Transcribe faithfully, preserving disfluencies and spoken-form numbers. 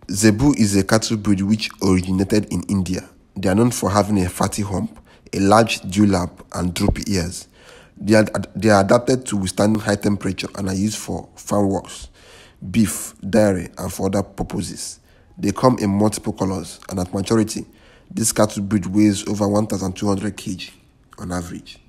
Zebu is a cattle breed which originated in India. They are known for having a fatty hump, a large dewlap, and droopy ears. They are, they are adapted to withstanding high temperature and are used for farm works, beef, dairy, and for other purposes. They come in multiple colors, and at maturity, this cattle breed weighs over one thousand two hundred kilograms on average.